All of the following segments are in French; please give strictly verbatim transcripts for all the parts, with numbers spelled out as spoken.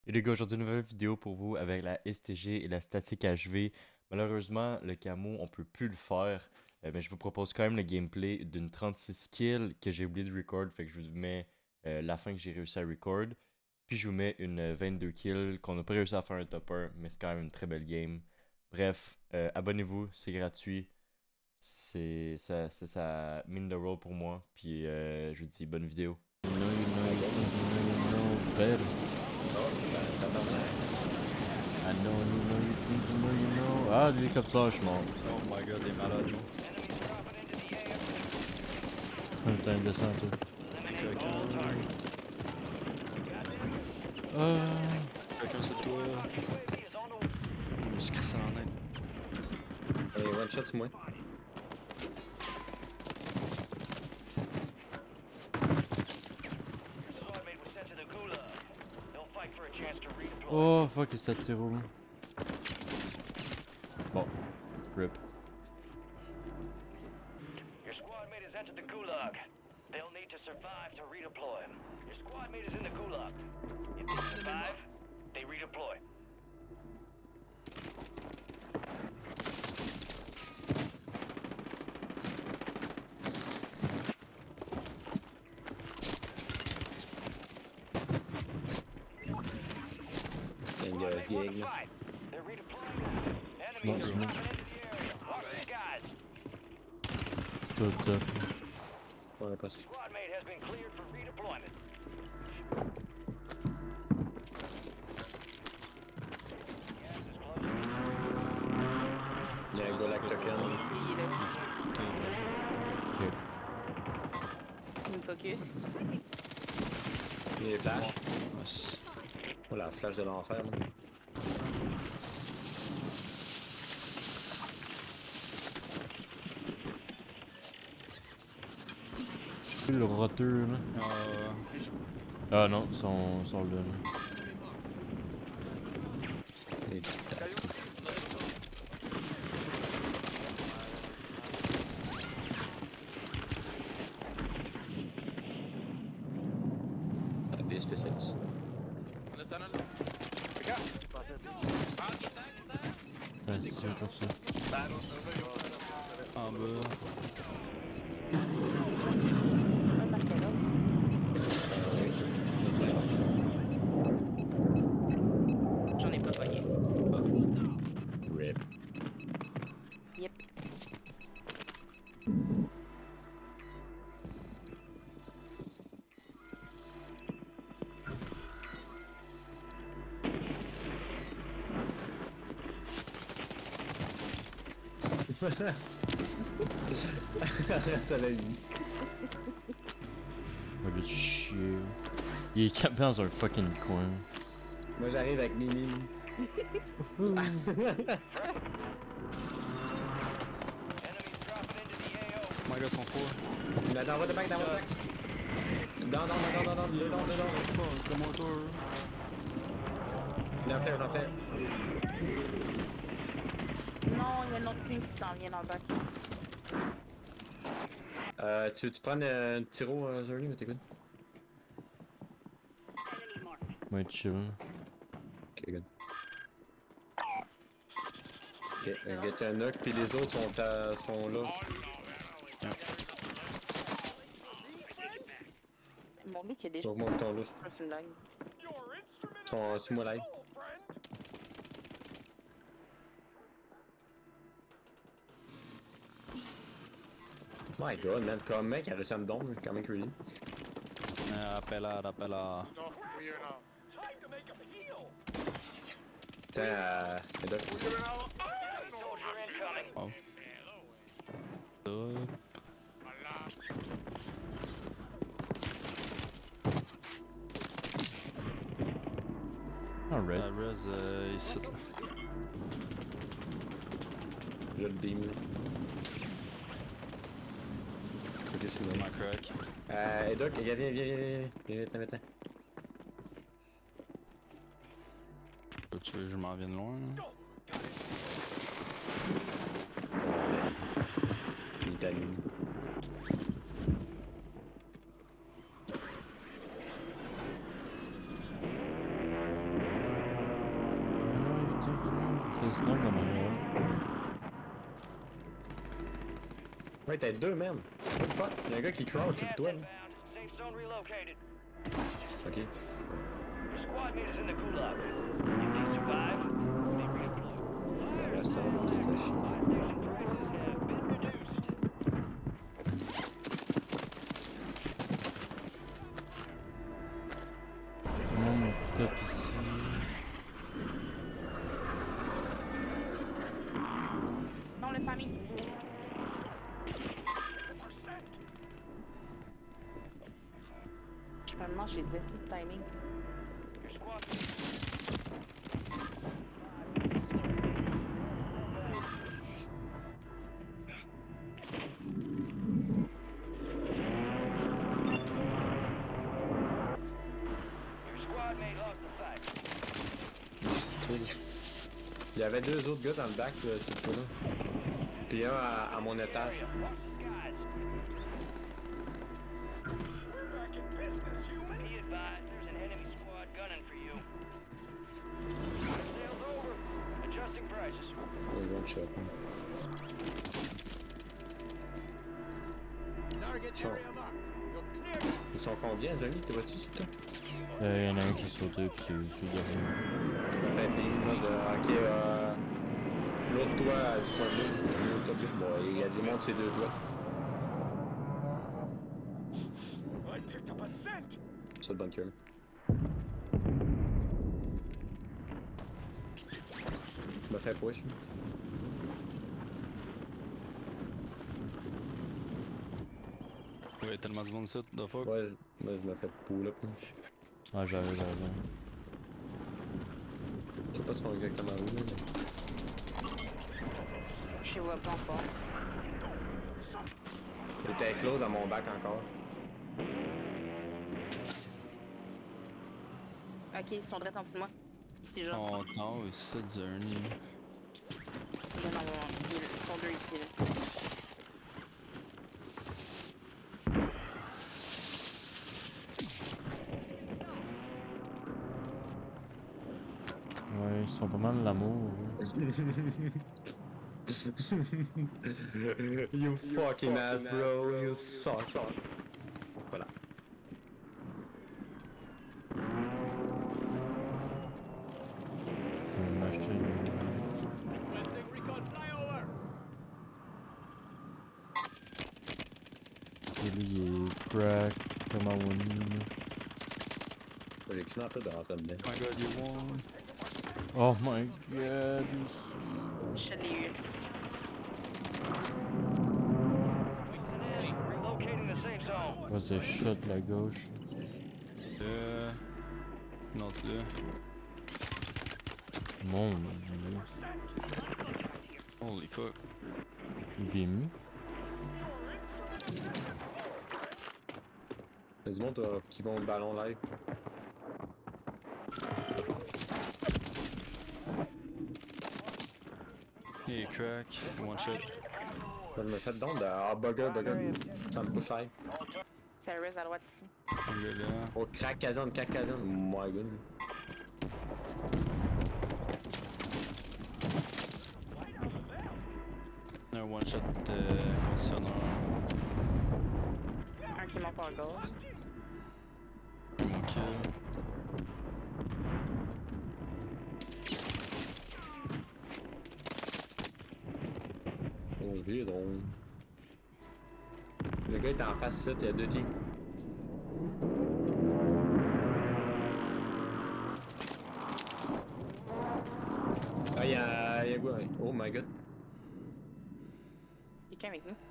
Et les gars, aujourd'hui, une nouvelle vidéo pour vous avec la S T G et la statique H V. Malheureusement, le camo, on peut plus le faire. Euh, mais je vous propose quand même le gameplay d'une trente-six kills que j'ai oublié de record. Fait que je vous mets euh, la fin que j'ai réussi à record. Puis je vous mets une vingt-deux kills qu'on n'a pas réussi à faire un top un, mais c'est quand même une très belle game. Bref, euh, abonnez-vous, c'est gratuit. C'est ça, ça, ça mine de roll pour moi. Puis euh, je vous dis bonne vidéo. You know, you know, you know, you know, you know better. Oh, ben, tabarnak. I know, you know, you think, you know, you know. Ah, l'hélicoptère, je suis mort. Oh my god, t'es malade, non? Putain, descends, toi. Quelqu'un. Ah. Quelqu'un sur toi. Je me suis crissé en aide. Hey, one shot, moi. Oh, fuck, ça tire où? Bon, rip. Your squad mate has entered the gulag. They'll need to survive to redeploy. Your squad mate is in the gulag. If they survive, they redeploy. And uh, gang. Fight. They're redeploying. Non, Enemies c'est are bon. dropping into the area. Watch the skies. Tout top. Ouais, pas sûr. Squad mate has been cleared for redeployment. Gas is closing. Il y a un Golak token. Il est là. Il me focus. Il y a des flashs. Oh la flash de l'enfer, man. Le roteux, là. Euh. Ah non, ils sont, sont là, là. Des petites tacs. Ah, des spécialistes. Ouais, c'est sûr, top ça. En bas. Un Marcellus. J'en ai pas pogné. Rip. Yep. Reste à la vie. Un but de chier. Il est campé dans un fucking coin. Moi j'arrive avec Mimi. Enemies dropping into the A O. Oh my god, son four. Mais dans votre bac, dans votre bac. Non, non, non, non, non, non, dedans, dedans. C'est mon tour. J'en fais, j'en fais. Non, il y a une autre team qui s'en vient dans le bac. Euh, tu, tu prends euh, un tiro, euh, Zerly, mais t'écoutes. Ouais, chill. Ok, good. Ok, euh, get un knock, puis les autres sont, à, sont là. Mon look est déjà Augmente ton louche. pas sur le lag. Ils sont sous moi live. My god, man, comme mec, il a réussi à me donner, quand même crazy. Appella, appella. Tiens, euh, Médoc. Soldier incoming. Oh. Alright. La res euh, ici. Là. Là, le beam, là. Ok, c'est bon. Ma crack. Euh, Médoc, viens, viens, viens, viens, viens, viens, viens, viens. Tu veux que je m'en vienne loin? Là? Italie. des snipes dans mon Ouais, t'as deux, man. What the fuck? Y'a un gars qui crouch sur Gas toi, là. inbound. Safe zone relocated. Ok. Your squad mate is in the gulag. If they survive, they redeploy. Le restaurant va tout chier. Buy station prices have been reduced. Non, mon top ici. Non, le famille. Je me demande, j'ai dit de timing. Your squad Your squad mate lost the fight. Il y avait deux autres gars dans le bac, là, sur le là. Puis un à, à mon étage. Area. Watch the skies. Be advised, there's an enemy squad gunning for you. Sales over. Adjusting prices. Ouais, one shot. Hein. Ils sont... Ils sont combien, les amis? T'es vois-tu sur toi? Euh, y'en a un qui est sauté, puis c'est c'est derrière. Fait des modes de... Ok, euh... L'autre toit, du point bleu. L'autre toit bleu. Bon, il y a des mondes, c'est deux toits. C'est le bunker. Je me fais push. Ouais, tellement de monde ça, the fuck. Ouais, je, moi, je me fais pull up. Ah, j'arrive, j'arrive. Je sais pas si on est exactement où, là, mais... Je les vois pas encore. Il était clos dans mon bac encore. Ok, ils sont direct en dessous de moi. Ici, genre. Oh non, c'est ça, Journey. Ici, là, dans mon... Ils sont deux ici, là. Ouais, ils sont pas mal l'amour. You fucking ass, bro. You suck. Voilà. Je vais m'acheter une... Et lui, il est crack comme un one. J'ai qu'une un peu de rentrer dedans. Oh my god, you won. Oh my god. Je l'ai eu. Relocating the safe zone. Was the shot la gauche. Euh. Non, là. Mon dieu. Holy fuck. Il est mis. Il y a du monde euh, qui vont au ballon live. Hey, crack. One shot. Je me fais donc de... Ah, bugger, bugger. Ça me push live. C'est un res à droite ici. Il est là. Oh, crack caserne, crack caserne. Oh my god. Un one shot euh, concernant. Un qui monte à gauche. Mon kill. Oh, je vis drôle. Le gars est en face, ça, il y a deux teams. Ah, il y a. Il y a quoi? Oh my god. Quelqu'un avec nous.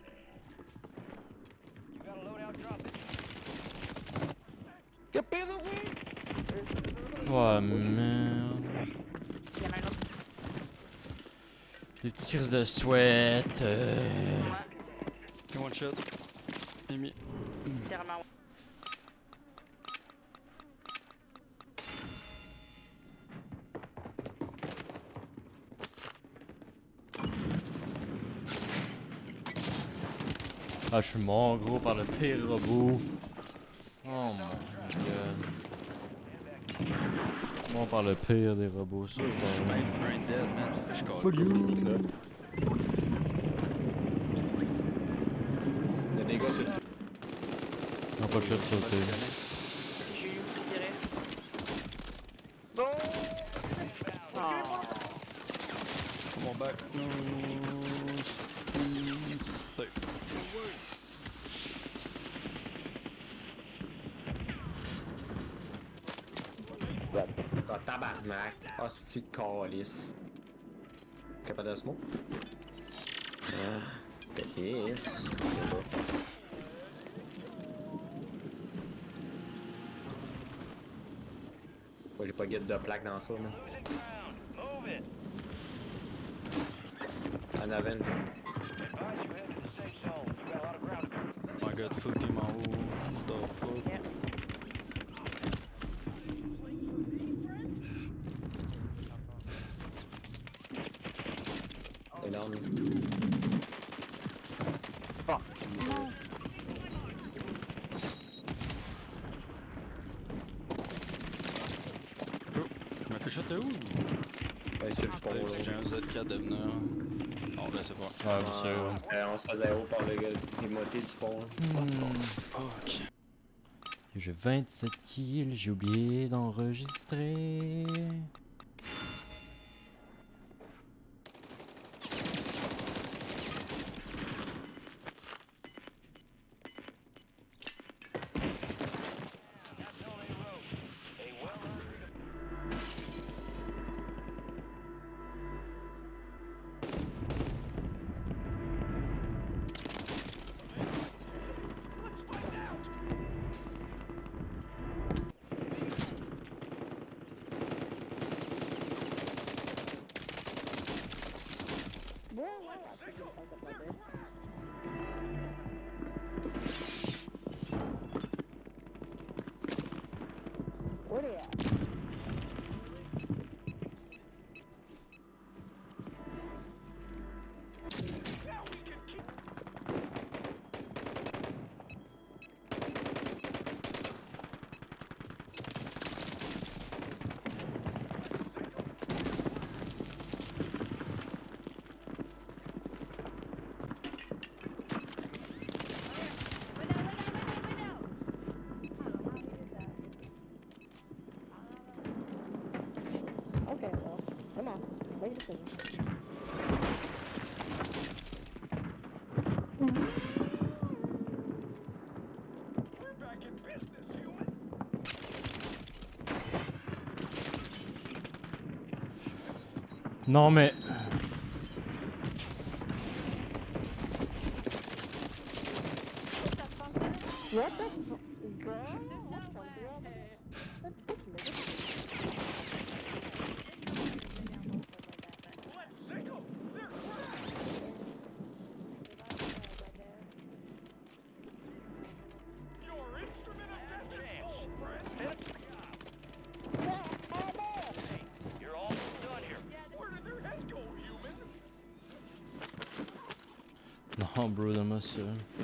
You got a loadout drop it. Oh merde. Il y en a un autre. Des petits crises de sweat. Euh... Ouais, One shot. Ennemi. littéralement. Ouais. Ah, je suis mort gros par le pire robot. Oh my god. On parle le pire des robots, ça. Même Brain Dead, man, ça fait je colle. Fuck you. Il y a des gars sur le On a pas le choix de sauter. J'ai eu le tirer. Bon. Oh. Come on back. No. Safe. Ah, tabarnak. Ah, c'est de calice. Capable de smoke? Ah, pétis. C'est bon. Ouais, j'ai pas guide de plaque dans ça, man. Move it. En avant. Advise you head to the safe zone. You got a lot of ground to cover. Oh my god, full team en haut. What the fuck? Yeah. T'es down. Bon. Non. Je m'ai fait shotter où? Ouais, c'est le spawn, J'ai là. un Z quatre de venir. Non, là c'est pas. Ouais, c'est sûr. Euh, on se faisait zéro par le gars Timothy du spawn. Fuck. J'ai vingt-sept kills, j'ai oublié d'enregistrer. Bon, ouais, après, je vais faire comme ça. Where they at? Okay, well, come on, make a decision. Non mais... What the f- girl? What's the deal? That's this nigga. You're all done here. Where did their heads go, human? Non bro, donne-moi ça.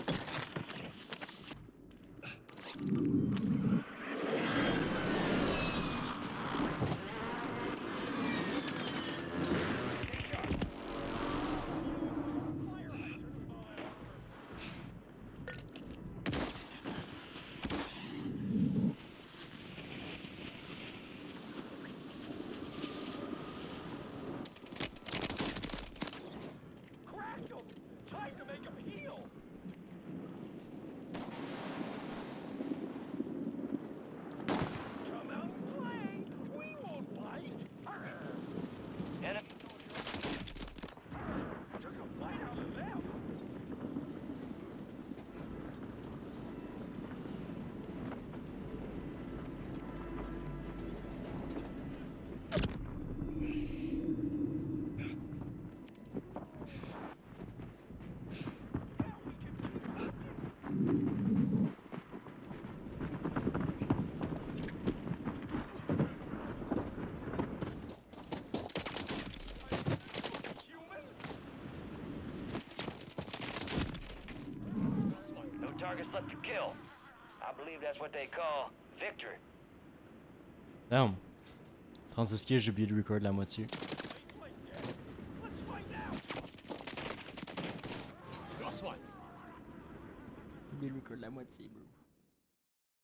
Crack them! Time to make them heal! Come out and play! We won't bite! Enemy took a bite out of them! No targets left to kill. I believe that's what they call victory. Damn. trente-six kills, j'ai oublié de record la moitié. J'ai oublié de record la moitié, bro.